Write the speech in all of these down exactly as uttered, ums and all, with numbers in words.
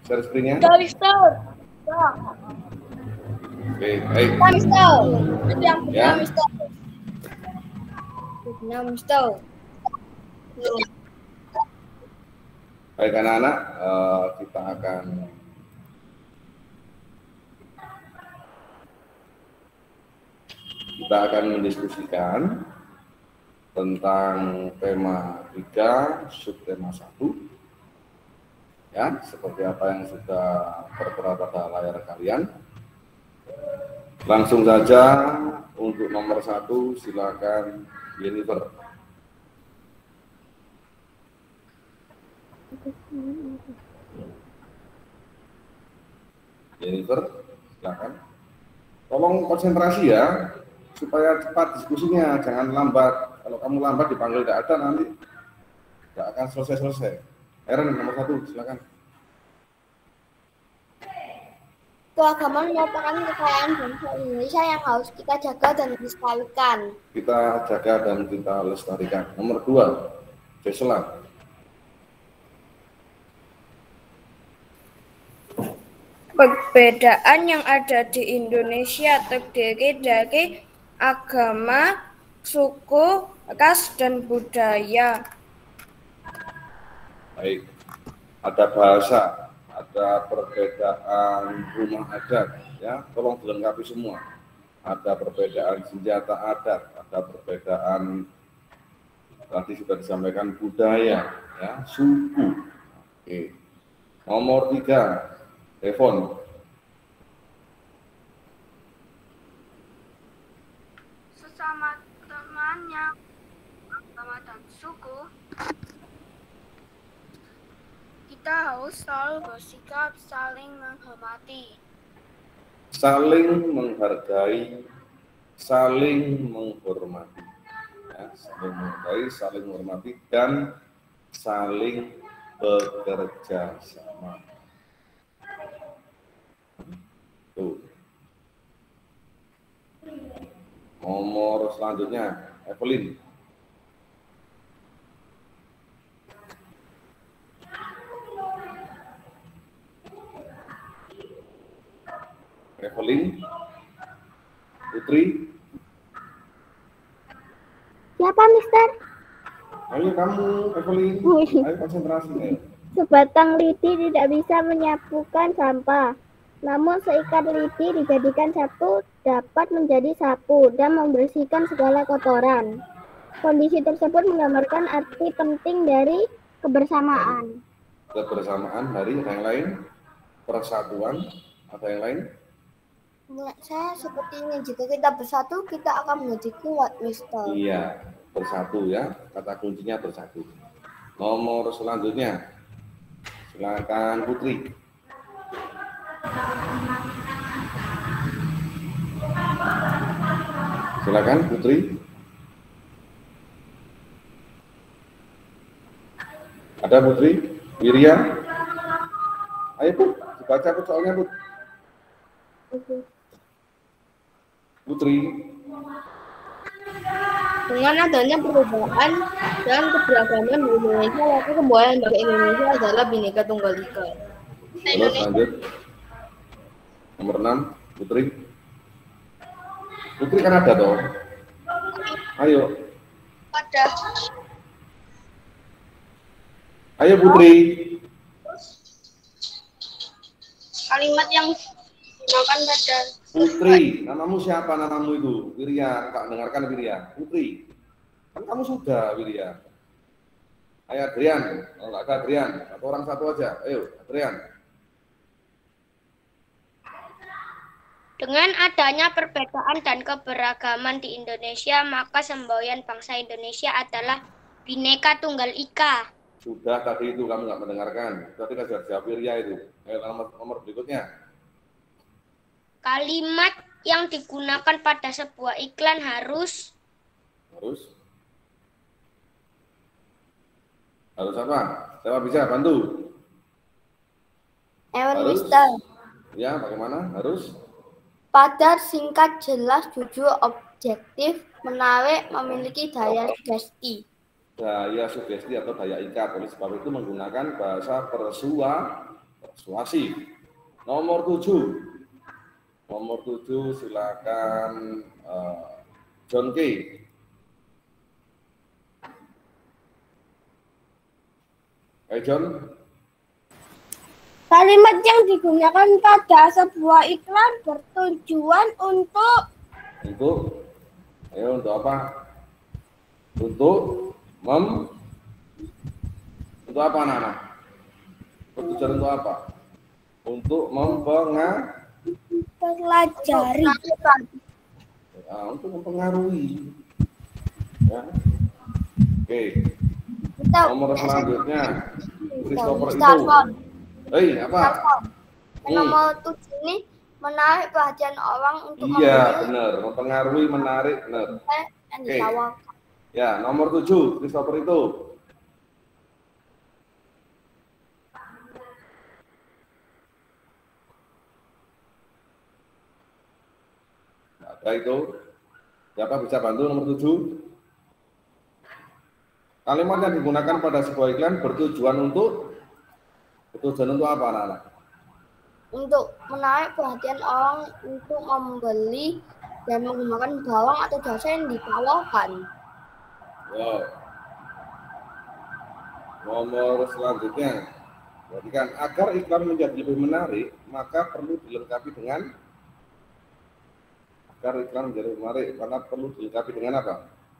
Share screen-nya. Udah, Mister. Oke, baik. Udah, Mister. Itu yang Ya. benar, Mister. Benar, Mister. Baik anak-anak, uh, kita akan kita akan mendiskusikan tentang tema tiga, subtema satu. Ya, seperti apa yang sudah tertera pada layar kalian. Langsung saja untuk nomor satu, silakan Jennifer. Jennifer, silakan. Tolong konsentrasi ya, supaya cepat diskusinya, jangan lambat. Kalau kamu lambat dipanggil tidak ada nanti tidak akan selesai-selesai. Aaron nomor satu, silakan. Keagamaan merupakan kekayaan bangsa Indonesia yang harus kita jaga dan lestarikan. Kita jaga dan kita lestarikan. Nomor dua, Jesela. Perbedaan yang ada di Indonesia terdiri dari agama, suku, ras, dan budaya. Baik, ada bahasa, ada perbedaan rumah adat, ya, tolong dilengkapi semua. Ada perbedaan senjata adat, ada perbedaan tadi sudah disampaikan budaya, ya, suku. Oke. Nomor tiga, Devon. Sesama temannya, agama dan suku, kita harus selalu bersikap saling menghormati. Saling menghargai, saling menghormati, ya, saling menghargai, saling menghormati, dan saling bekerja sama. Tuh. Nomor selanjutnya, Evelyn. Evelyn, Putri. Siapa, Mister? Ayo kamu, Evelyn. Ayo konsentrasi. Ayo. Sebatang lidi tidak bisa menyapukan sampah. Namun seikat lidi dijadikan sapu dapat menjadi sapu dan membersihkan segala kotoran. Kondisi tersebut menggambarkan arti penting dari kebersamaan. Kebersamaan dari yang lain, persatuan, ada yang lain? Menurut saya seperti ini, jika kita bersatu, kita akan menjadi kuat, Mister. Iya, bersatu ya. Kata kuncinya bersatu. Nomor selanjutnya, silakan Putri. Silakan Putri. Ada Putri? Wirya? Ayo Put, dibaca Put soalnya Put. Putri. Dengan adanya perubahan dan keberagaman di Indonesia, maka kebudayaan bagi Indonesia adalah Bhinneka Tunggal Ika. Terus lanjut. Nomor enam, Putri. Putri kan ada toh? Ayo. Ada. Ayo Putri. Kalimat yang digunakan pada Putri, namamu siapa namamu itu? Wirya, Kak dengarkan Wirya. Putri, kan kamu sudah Wirya. Ayo Adrian, oh enggak ada Adrian, satu orang satu aja. Ayo Adrian. Dengan adanya perbedaan dan keberagaman di Indonesia, maka semboyan bangsa Indonesia adalah Bhinneka Tunggal Ika. Sudah tadi itu kamu nggak mendengarkan. Tadi kan sudah jawab Wirya itu. Ayo nomor, nomor berikutnya. Kalimat yang digunakan pada sebuah iklan harus Harus harus apa? Siapa bisa bantu? Ewan, Harus. Mister. Ya, bagaimana? Harus Padat, singkat, jelas, jujur, objektif, menarik, memiliki daya sugesti. daya sugesti atau daya ikat. Oleh sebab itu menggunakan bahasa persua, persuasi. Nomor tujuh. Nomor tujuh silakan uh, John K. Hey John. Kalimat yang digunakan pada sebuah iklan bertujuan untuk Untuk, ayo untuk apa? Untuk mem, untuk apa anak-anak? Bertujuan untuk apa? Untuk mempelajari. Ya, untuk mempengaruhi. Ya. Oke. Nomor selanjutnya, Christopher itu. Hei, apa? Hmm. Nomor tujuh ini menarik perhatian orang untuk Iya, benar. Mempengaruhi, menarik, benar. Oke. Ya, nomor tujuh, Christopher itu. Ada itu. Siapa bisa bantu nomor tujuh? Kalimat yang digunakan pada sebuah iklan bertujuan untuk bertujuan untuk apa, anak-anak? Untuk menarik perhatian orang untuk membeli dan menggunakan barang atau jasa yang ditawarkan. Wow. Nomor selanjutnya, perhatikan, agar iklan menjadi lebih menarik, maka perlu dilengkapi dengan agar iklan menjadi lebih menarik, maka perlu dilengkapi dengan apa?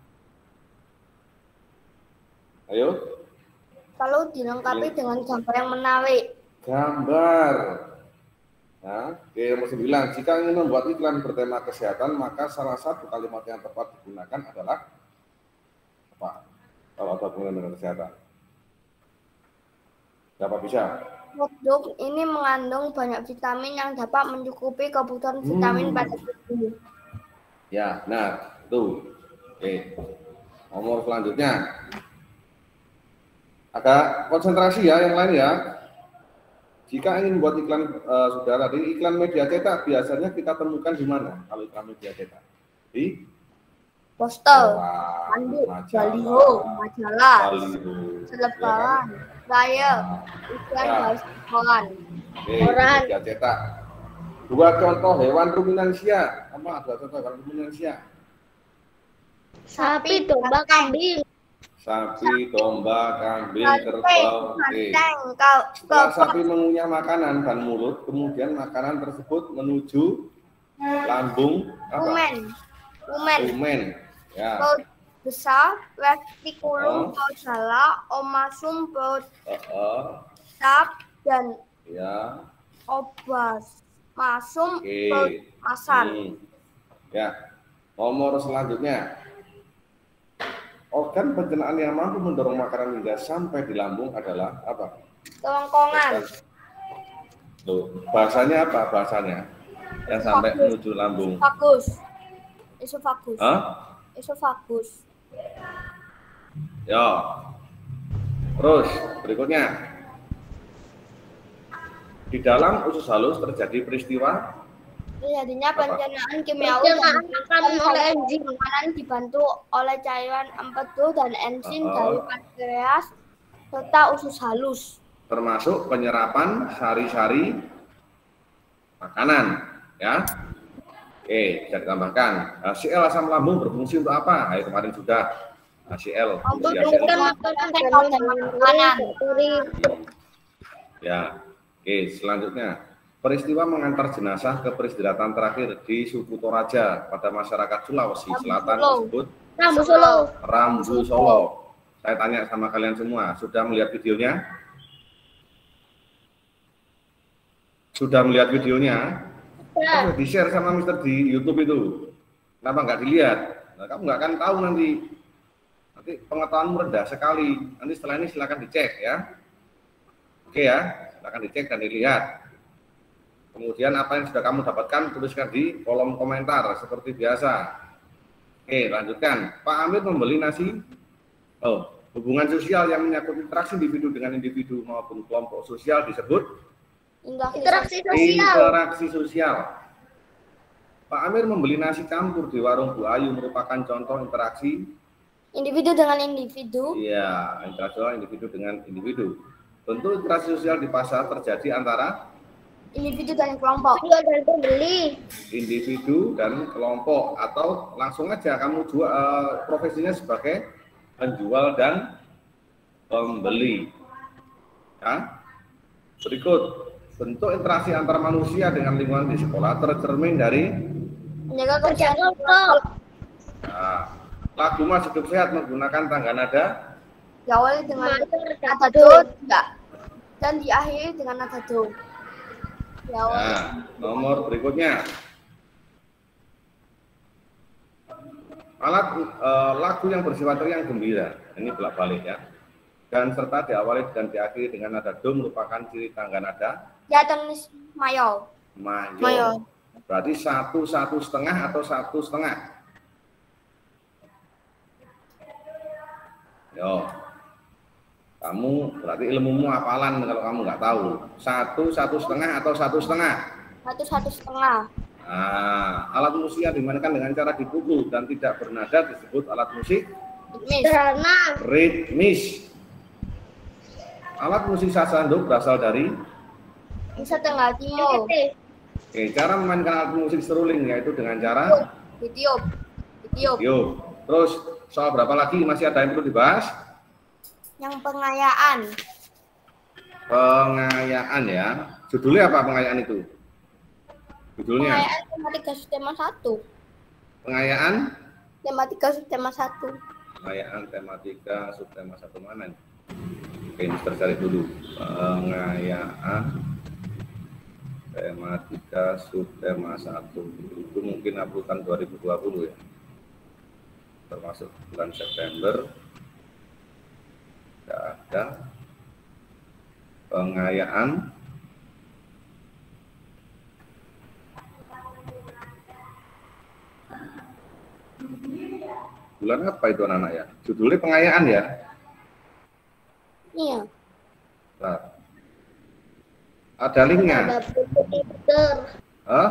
Ayo. Kalau dilengkapi dengan gambar yang menarik. Gambar. Nah, oke, nomor sembilan. Jika ingin membuat iklan bertema kesehatan, maka salah satu kalimat yang tepat digunakan adalah apa? Kalau ada hubungan dengan kesehatan. Siapa bisa? Produk ini mengandung banyak vitamin yang dapat mencukupi kebutuhan vitamin Hmm. pada tubuh. Ya, nah, itu. Oke. Nomor selanjutnya. Agak konsentrasi ya, yang lain ya. Jika ingin buat iklan, uh, saudara, di iklan media cetak biasanya kita temukan di mana? Kalau iklan media cetak, di Poster, koran, handuk, majalah, baliho, majalah, baliho, selebaran, ya kan? flyer, Nah, iklan ya. baris koran. Oke, Koran. media cetak. Dua contoh hewan ruminansia. Apa? Dua contoh hewan ruminansia. Sapi, domba, kambing. Sapi, domba, kambing, kerbau. Oke. Banteng, kau, Setelah kau, sapi mengunyah makanan dan mulut, kemudian makanan tersebut menuju lambung apa? rumen, rumen, Rumen. Ya. perut besar, retikulum Oh. caudala, omasum, perut Uh, tap, dan ya. obas, masum, Oke. perut masan. Hmm. Ya. Nomor selanjutnya. Organ pencernaan yang mampu mendorong makanan hingga sampai di lambung adalah apa? Kerongkongan, Loh, bahasanya apa bahasanya? Yang sampai menuju lambung. esophagus, esophagus, Hah? esophagus. Ya. Terus berikutnya. Di dalam usus halus terjadi peristiwa Terjadinya Apa? pencernaan kimiawi dan Pencernaan oleh enzim. makanan dibantu oleh cairan empedu dan enzim Oh. dari pankreas serta usus halus. termasuk penyerapan sari-sari makanan, ya. Oke, bisa ditambahkan. H C L asam lambung berfungsi untuk apa? Ayo, kemarin sudah H C L. Untuk fungsi H C L. menurunkan makanan dan makanan. Ya, oke. Selanjutnya, peristiwa mengantar jenazah ke peristirahatan terakhir di suku Toraja pada masyarakat Sulawesi Selatan Solo. disebut Rambu Solo. Rambu Solo. Saya tanya sama kalian semua, sudah melihat videonya? Sudah melihat videonya? Ya. Di share sama Mister di YouTube itu. Kenapa nggak dilihat? Nah, kamu nggak akan tahu nanti. Nanti pengetahuanmu rendah sekali. Nanti setelah ini silakan dicek ya. Oke ya, silakan dicek dan dilihat. Kemudian apa yang sudah kamu dapatkan tuliskan di kolom komentar seperti biasa. Oke, lanjutkan. Pak Amir membeli nasi. Oh, hubungan sosial yang menyangkut interaksi individu dengan individu maupun kelompok sosial disebut Interaksi sosial. interaksi sosial. Pak Amir membeli nasi campur di warung Bu Ayu merupakan contoh interaksi. Individu dengan individu. Iya, interaksi individu dengan individu. Bentuk interaksi sosial di pasar terjadi antara individu dan kelompok. Jual dan pembeli. individu dan kelompok, atau langsung aja kamu jual uh, profesinya sebagai penjual dan pembeli. Ya. Berikut, bentuk interaksi antar manusia dengan lingkungan di sekolah tercermin dari Menjaga Kerja kebersihan kelompok. nah, lagu Mas Hidup Sehat menggunakan tangga nada diawali dengan Motor dan nada do. do enggak dan diakhiri dengan nada do. Diawali Nah, nomor berikutnya. Alat eh, lagu yang bersifat riang gembira. Ini bolak-balik ya. Dan serta diawali dan diakhiri dengan nada do merupakan ciri tangga nada diatonis mayo. mayor. Mayor. Berarti satu satu setengah atau satu setengah. Yo. Kamu berarti ilmumu hafalan kalau kamu nggak tahu. Satu satu setengah atau satu setengah. Satu satu setengah. Nah, alat musik yang dimainkan dengan cara dipukul dan tidak bernada disebut alat musik Miss. Sederhana. ritmis. Alat musik sasando berasal dari Bisa tengah timur. Oke, cara memainkan alat musik seruling yaitu dengan cara Ditiup. Ditiup. yuk. Terus soal berapa lagi masih ada yang perlu dibahas? Yang pengayaan. Pengayaan ya. Judulnya apa pengayaan itu? Judulnya Pengayaan tematika tema satu. pengayaan Tematika tema satu. pengayaan tematika subtema satu mana nih? Oke, Mister cari dulu. Pengayaan tematika subtema satu itu mungkin uploadan dua ribu dua puluh ya, termasuk bulan September. Tidak ada pengayaan bulan apa itu anak-anak ya? Judulnya pengayaan ya. Iya. Nah, ada linknya. Ada Twitter. Hah?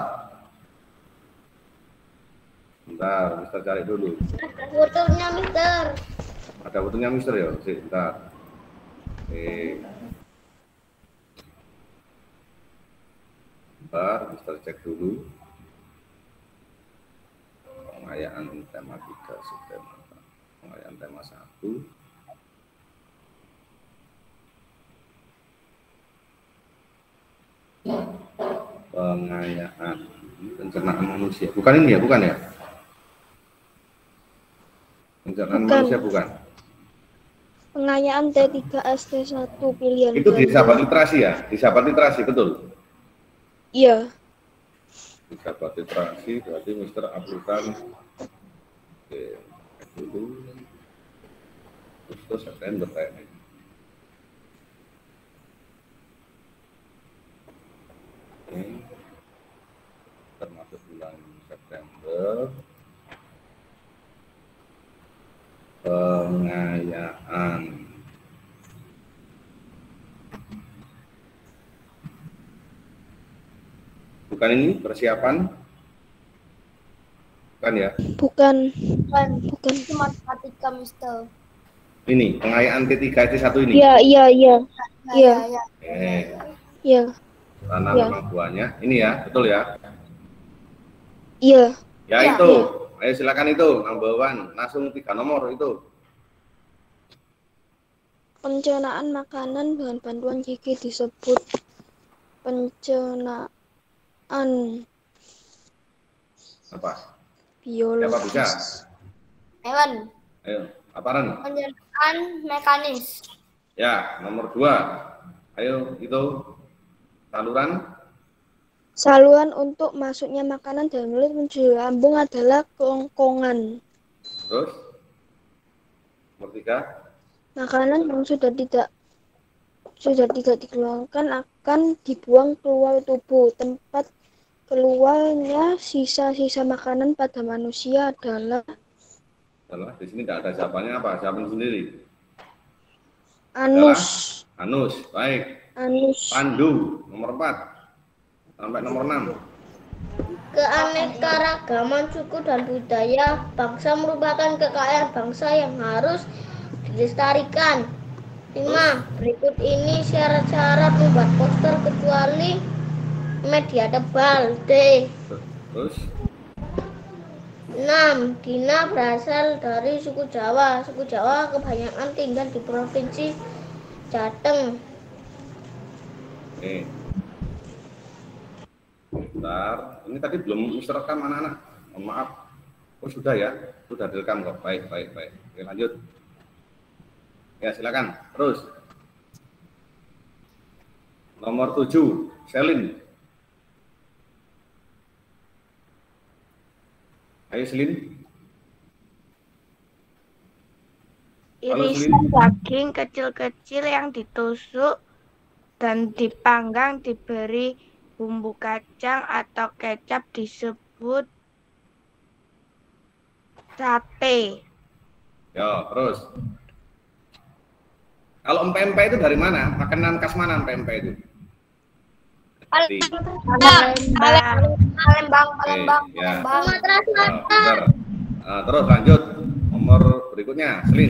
Bentar, Mister cari dulu. Ada fotonya, Mister. Ada fotonya Mister ya? Sih, bentar. Oke. Bentar, Mister cek dulu. Pengayaan tematika subtema. Pengayaan tema satu. Pengayaan pencernaan manusia. Bukan ini ya, bukan ya? Pencernaan Bukan. manusia bukan. Pengayaan T tiga S T satu pilihan. Itu di ganda. sahabat literasi ya? Di sahabat literasi, betul? Iya. Di sahabat literasi berarti Mister uploadan. Oke, dulu. Agustus September kayaknya. Oke. Termasuk bulan September. Pengayaan bukan ini persiapan bukan ya Bukan. Bukan. Bukan. Itu matematika, Mister. ini pengayaan T tiga T satu ini Iya, iya, iya. Ya, Iya. ya, ya. eh Iya. karena Ya. memang buahnya ini ya betul ya Iya. ya Ya, itu ayo silakan itu number one langsung tiga nomor itu Pencernaan makanan bahan bantuan gigi disebut pencernaan apa biologis. bisa? Hewan. Ayo apaan Pencernaan mekanis. ya nomor dua ayo itu saluran Saluran untuk masuknya makanan dalam mulut menuju lambung adalah kerongkongan. terus nomor tiga Makanan yang sudah tidak sudah tidak dikeluarkan akan dibuang keluar tubuh. Tempat keluarnya sisa-sisa makanan pada manusia adalah Salah, di sini tidak ada jawabannya apa? Jawaban sendiri. anus. Anus, baik. Anus. Pandu, nomor empat sampai nomor enam. Keanekaragaman suku dan budaya bangsa merupakan kekayaan bangsa yang harus dilestarikan. lima. Berikut ini syarat-syarat membuat poster kecuali media tebal. D. Terus enam. Dina berasal dari suku Jawa. Suku Jawa kebanyakan tinggal di provinsi Jateng. Oke. Bentar, ini tadi belum mister rekam anak-anak. Mohon maaf. Oh sudah ya, sudah direkam kok. Baik, baik, baik. Oke, lanjut. Ya silakan. Terus. Nomor tujuh, Selin. Ayo Selin. Halo, Irisan Selin. daging kecil-kecil yang ditusuk dan dipanggang diberi bumbu kacang atau kecap disebut sate. Ya, terus. Kalau empek-empek itu dari mana? Makanan khas mana empek-empek itu? Di. Palembang. Palembang, Palembang, ya. Sumatera Oh, Selatan. benar. Nah, terus lanjut. Nomor berikutnya, Selin.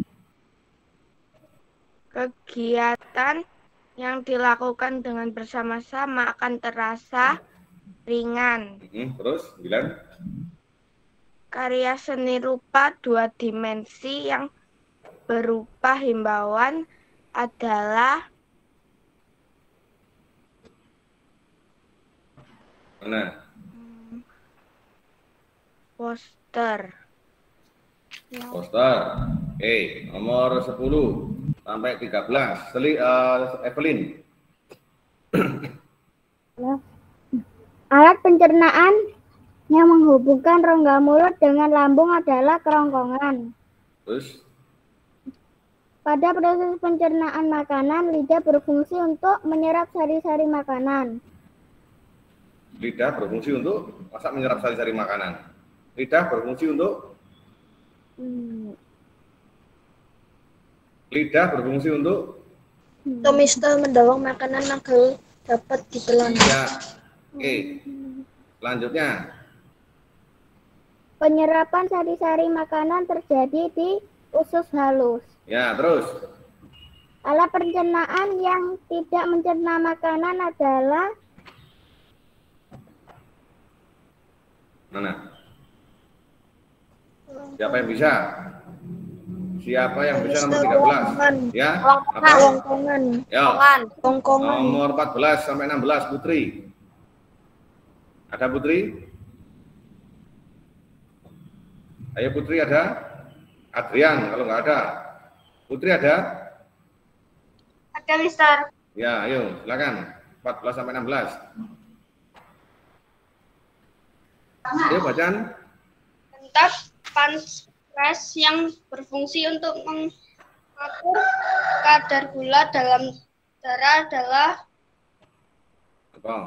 Kegiatan yang dilakukan dengan bersama-sama akan terasa ringan. Hmm, terus, sembilan. Karya seni rupa dua dimensi yang berupa himbauan adalah Mana? poster. Poster. Oke, nomor sepuluh sampai tiga belas. Seli, uh, Evelyn. Alat pencernaan yang menghubungkan rongga mulut dengan lambung adalah kerongkongan. Terus, Pada proses pencernaan makanan, lidah berfungsi untuk menyerap sari-sari makanan. lidah berfungsi untuk masa menyerap sari-sari makanan. Lidah berfungsi untuk Hmm. lidah berfungsi untuk Tomister mendorong makanan agar dapat ditelan. ya. Oke. Selanjutnya, Penyerapan sari-sari makanan terjadi di usus halus. ya terus. Alat pencernaan yang tidak mencerna makanan adalah Mana? Siapa yang bisa? Siapa yang bisa nomor tiga belas? Ya, apa? Kerongkongan. Ya. Kerongkongan. Nomor empat belas sampai enam belas, Putri. Ada Putri? Ayo Putri ada? Adrian, kalau nggak ada. Putri ada? Ada, Mister. Ya, ayo, silakan. empat belas sampai enam belas. Ayo bacaan. Bentuk pankreas yang berfungsi untuk mengatur kadar gula dalam darah adalah Apa?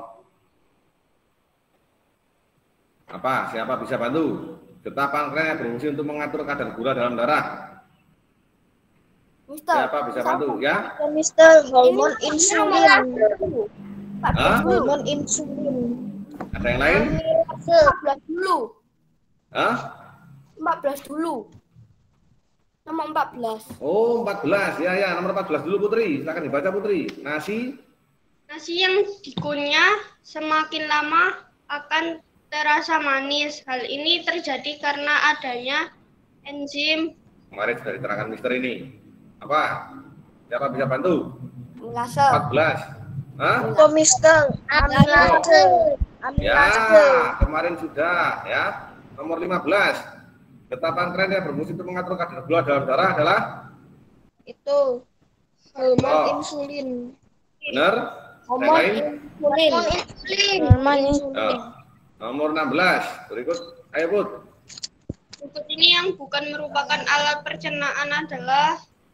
Apa? Siapa bisa bantu? Getah pankreas berfungsi untuk mengatur kadar gula dalam darah. Mister. Siapa bisa bantu? Ya? Tomister hormon insulin. Hah? Hormon insulin. Ada yang lain? empat belas dulu. Hah? empat belas dulu. Nomor empat belas. Oh, empat belas. Ya, ya, nomor empat belas dulu Putri. Silakan dibaca Putri. Nasi. nasi yang dikunyah semakin lama akan terasa manis. Hal ini terjadi karena adanya enzim. Kemarin sudah diterangkan Mister ini. Apa? Siapa bisa bantu? Amilase. empat belas. Hah? Tomister amilase. Ya, Amilase. kemarin sudah ya. Nomor lima belas. Getah pankreas yang berfungsi untuk mengatur kadar gula dalam darah adalah Itu hormon Oh. insulin. benar? Yang Hormon lain? insulin. Insulin. Hormon insulin. Ya. Nomor enam belas. Berikut. Ayo, Put. Berikut ini yang bukan merupakan alat pencernaan adalah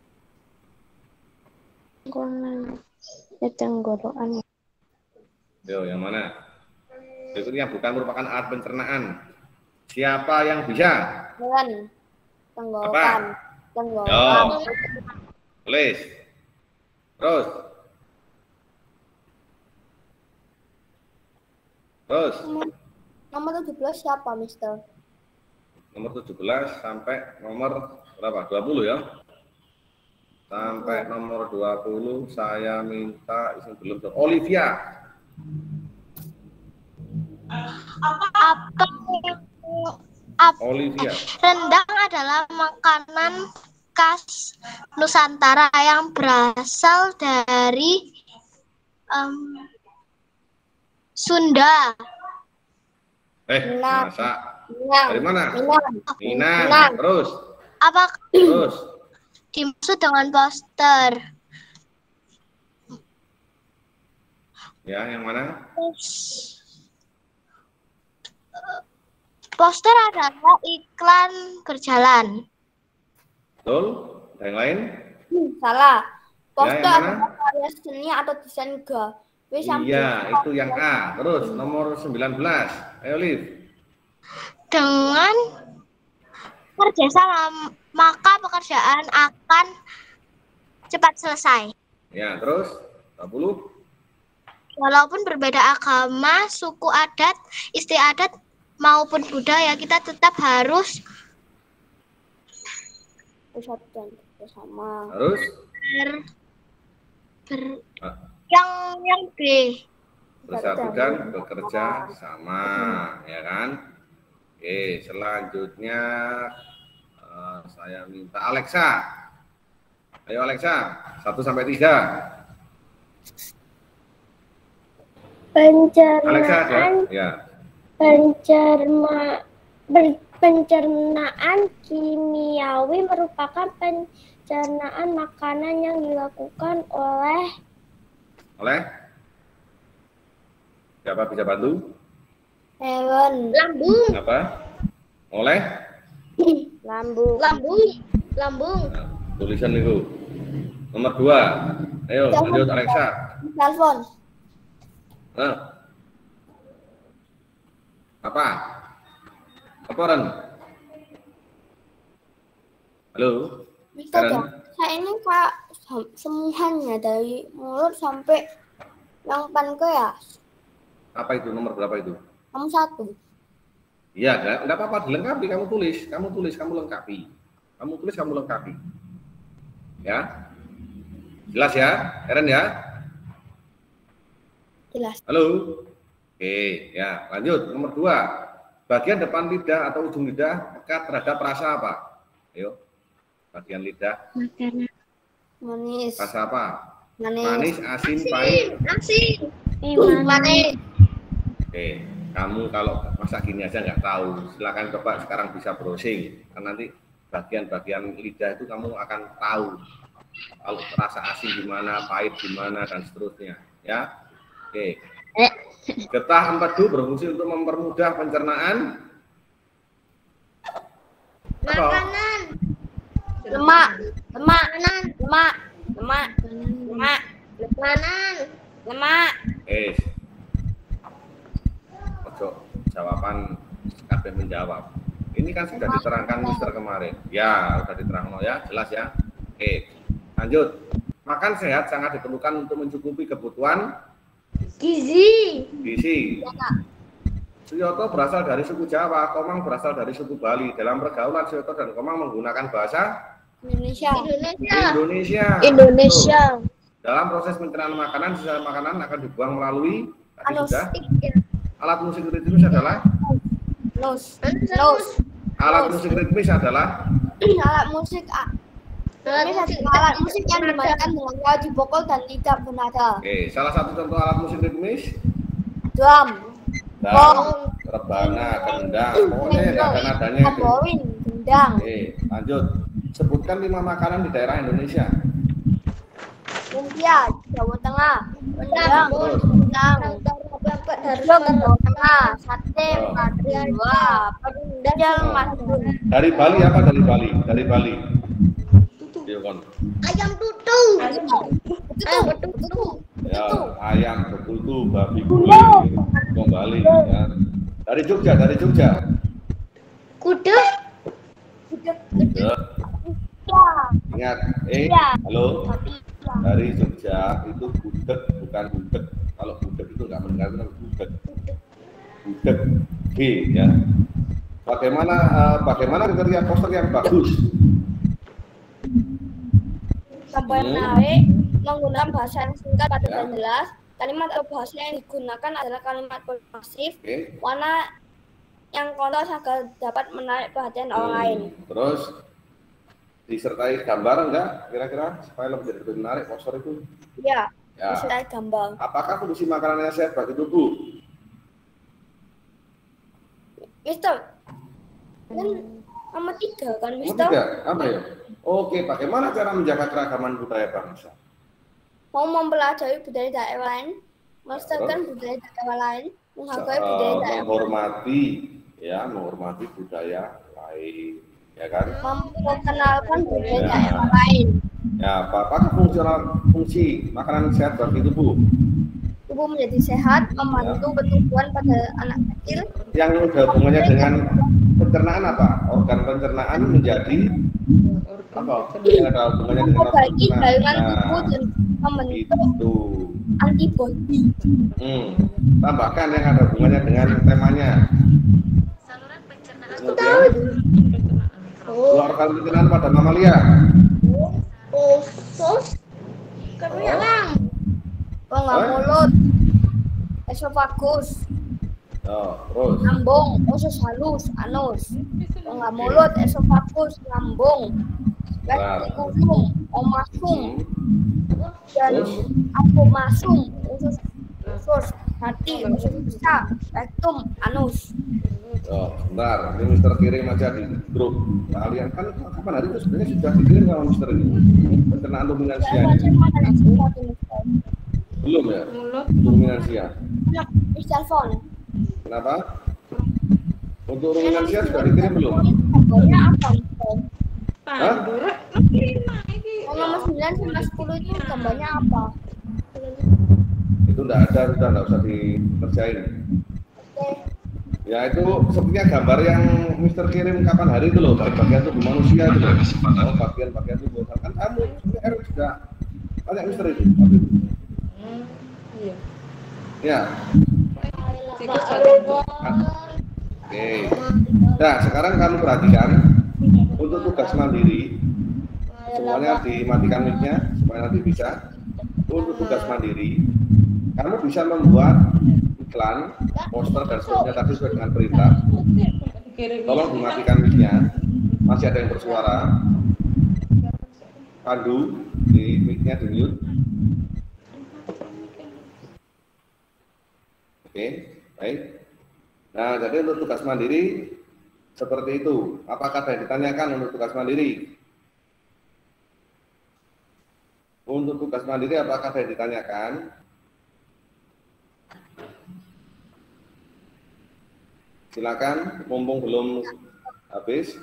Tenggorokan. Ya, tenggorokan. Yo, yang mana? Berikut yang bukan merupakan alat pencernaan. Siapa yang bisa? Dengan Apa? tenggorokan. Yo. Tenggorokan. Tulis. Terus. Terus. Nomor tujuh belas siapa, Mister? Nomor tujuh belas sampai nomor berapa? dua puluh ya? sampai nomor dua puluh saya minta isi belum tuh. Olivia. Apa apa Olivia. rendang adalah makanan khas Nusantara yang berasal dari um, Sunda. Eh, Minang. masa? Minang. Dari mana? Minang. Minang. Minang. Terus, Apa terus. dimaksud dengan poster? Ya, yang mana? Poster adalah iklan berjalan. Betul? Ada yang lain? Hmm, salah. Ya, Poster yang mana? adalah karya seni atau desain grafis yang Iya, itu yang A. Terus, nomor sembilan belas. Ayo, Liv. Dengan kerjasama maka pekerjaan akan cepat selesai. Ya, terus dua puluh. Walaupun berbeda agama, suku adat, istiadat maupun budaya, kita tetap harus bersatu dan bersama. Harus ber, ber- Ah. yang yang B. bersatu dan bekerja sama, ya kan? Oke, selanjutnya eh, saya minta Alexa. Ayo Alexa, satu sampai tiga. Alexa ada? Pencernaan, Ya. pencerma, ber- pencernaan kimiawi merupakan pencernaan makanan yang dilakukan oleh Oleh? Siapa bisa bantu? hewan. Lambung, Apa? Oleh? Lambung. lambung, lambung. Nah, tulisan itu. Nomor dua. Ayo, lanjut Alexa. Telepon. Nah. Apa? Apa Ren? Halo? Bisa Karen? dong. Saya ini kak sam- semuanya dari mulut sampai yang pankreas. Apa itu? Nomor berapa itu? Kamu satu. Iya, enggak, enggak apa-apa, dilengkapi, kamu tulis, kamu tulis, kamu lengkapi. Kamu tulis, kamu lengkapi. Ya? Jelas ya, Eren ya? Jelas. Halo? Oke, ya, lanjut. Nomor dua. Bagian depan lidah atau ujung lidah pekat terhadap rasa apa? Ayo. Bagian lidah, Manis. rasa apa? Manis. Manis, asin, pahit. Asin, Manis. Oke, kamu kalau masak gini aja nggak tahu, silakan coba sekarang bisa browsing. Kan nanti bagian-bagian lidah itu kamu akan tahu kalau rasa asin gimana, pahit gimana, dan seterusnya. Ya, oke. Getah empedu berfungsi untuk mempermudah pencernaan apa? makanan, Lemak. Lemak. Lemak. Lemak. Lemak. makanan, Lemak. Eh, ojo jawaban kabeh menjawab. Ini kan sudah diterangkan Mister kemarin. Ya, sudah diterangkan ya, jelas ya. Oke, lanjut. Makan sehat sangat diperlukan untuk mencukupi kebutuhan gizi, gizi. Suyoto berasal dari suku Jawa, Komang berasal dari suku Bali. Dalam pergaulan Suyoto dan Komang menggunakan bahasa Indonesia. Indonesia, Indonesia. Indonesia. Betul. Dalam proses pencernaan makanan, sisa makanan akan dibuang melalui tadi Anus. sudah. Alat musik ritmis adalah Nus. Nus. alat musik ritmis adalah Alat musik. ah, alat Ini musik, satu alat musik yang dimainkan dengan wajib vokal dan tidak bernada. Oke, salah satu contoh alat musik ritmis Drum. dan rebana, kendang, pokoknya yang ada nadanya itu. Tamborin. Gendang. Oke, lanjut. Sebutkan lima makanan di daerah Indonesia. Lumpia. Jawa Tengah. Rendang. Terus, Rendang. dari Jawa Tengah. Sate. Oh. Madura. Pendal. Madura. dari Bali apa dari Bali? Dari Bali. Iya kon. ayam tutu, ayam tutu, Ya, ayam betutu, babi guling, kembali. Ya. Dari Jogja, dari Jogja. kuda, Ya. Ingat, eh, halo. Dari Jogja itu gudeg bukan gudeg. Kalau gudeg itu nggak mendengar itu gudeg. Gudeg G ya. Bagaimana uh, bagaimana kriteria poster yang bagus? Gambar yang Hmm. menarik menggunakan bahasa yang singkat, padat, Ya. dan jelas. Kalimat atau bahasa yang digunakan adalah kalimat persuasif. Oke. Warna yang kontras agar dapat menarik perhatian orang Hmm. lain. Terus disertai gambar enggak kira-kira supaya lebih, lebih menarik poster itu? Ya, Ya. disertai gambar. Apakah fungsi makanan yang sehat bagi tubuh? Mister, kan nomor tiga kan, Nomor Mister? tiga, apa ya? Oke, bagaimana cara menjaga keragaman budaya bangsa? Mau mempelajari budaya daerah lain, melestarikan Terus? budaya daerah lain, menghargai Eh, budaya daerah lain, menghormati, ya, menghormati budaya lain, ya kan? memperkenalkan budaya Ya. daerah lain. Ya, apa apakah fungsional fungsi makanan sehat bagi tubuh? Tubuh menjadi sehat, membantu pertumbuhan pada anak kecil, Yang ada hubungannya dengan pencernaan apa? Organ pencernaan menjadi apa? Yang ada hubungannya dengan organ memperbaiki pencernaan. jaringan Nah, tubuh dan membentuk itu. antibodi. Hmm. Tambahkan yang ada hubungannya dengan temanya. Kemudian, dua organ pencernaan pada mamalia. Usus, Oh. rongga Eh? mulut, esofagus, Oh, terus. lambung, usus halus, anus, rongga mulut, esofagus, lambung, retikulum, omasum, Hmm. dan Terus? apomasum, usus usus hati, usus besar, rektum, anus. Oh, bentar, ini Mister kirim aja di grup kalian kan kapan hari itu sebenarnya sudah dikirim sama Mister ini pencernaan ruminansia ini. Belum ya? Ruminansia. Mister Fon, Kenapa? Untuk ruminansia sudah dikirim belum? gambarnya apa? Mister? Hah? Yang nomor sembilan sama sepuluh itu gambarnya apa? Itu enggak ada, sudah enggak usah dikerjain. Oke. Ya itu sepertinya gambar yang Mister kirim kapan hari itu loh, bagian tubuh manusia itu loh. Oh, bagian-bagian tubuh. Kan kamu sebenarnya R W sudah banyak Mister itu. Tapi itu. Ya. Oke. Nah, sekarang kamu perhatikan untuk tugas mandiri semuanya dimatikan mic-nya supaya nanti bisa. Untuk tugas mandiri, kamu bisa membuat iklan, poster dan seterusnya tadi sesuai dengan perintah. Tolong dimatikan mic-nya. Masih ada yang bersuara. Pandu di mic-nya di mute. Oke, baik. Nah, jadi untuk tugas mandiri seperti itu. Apakah ada yang ditanyakan untuk tugas mandiri? Untuk tugas mandiri apakah ada yang ditanyakan? Silakan, mumpung belum habis.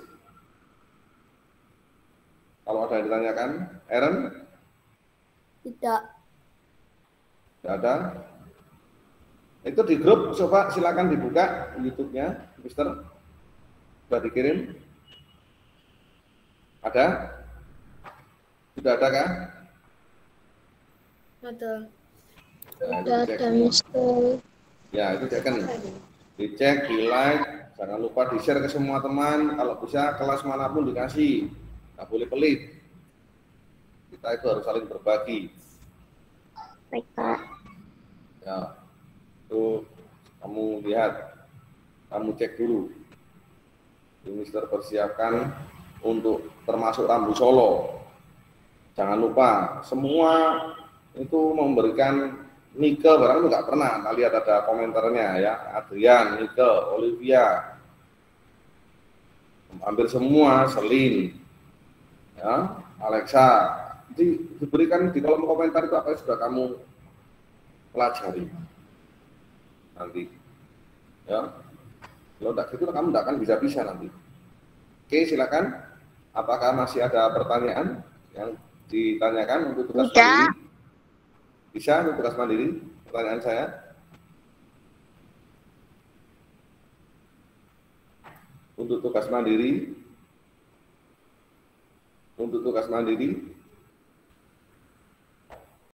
Kalau ada yang ditanyakan, Aaron? Tidak. Tidak ada. Itu di grup, coba silakan dibuka YouTube-nya, Mister. Sudah dikirim? Ada? Sudah ada kah? Ada. Nah, itu Udah dicek ada, semua. Mister. Ya, itu cek kan. Dicek, di like, jangan lupa di share ke semua teman. Kalau bisa kelas manapun dikasih, nggak boleh pelit. Kita itu harus saling berbagi. Baik, Pak. Ya, itu kamu lihat, kamu cek dulu. Ini Mister persiapkan untuk termasuk Rambu Solo. Jangan lupa, semua itu memberikan Nike, barang itu nggak pernah. Kita lihat ada komentarnya ya, Adrian, Nike, Olivia, hampir semua, Selin, ya, Alexa. Jadi diberikan di kolom komentar itu apa yang sudah kamu pelajari nanti, ya. Kalau tidak gitu kamu tidak akan bisa-bisa nanti. Oke, silakan. Apakah masih ada pertanyaan yang ditanyakan untuk tugas Tidak. mandiri? Bisa untuk tugas mandiri? Pertanyaan saya. Untuk tugas mandiri. Untuk tugas mandiri.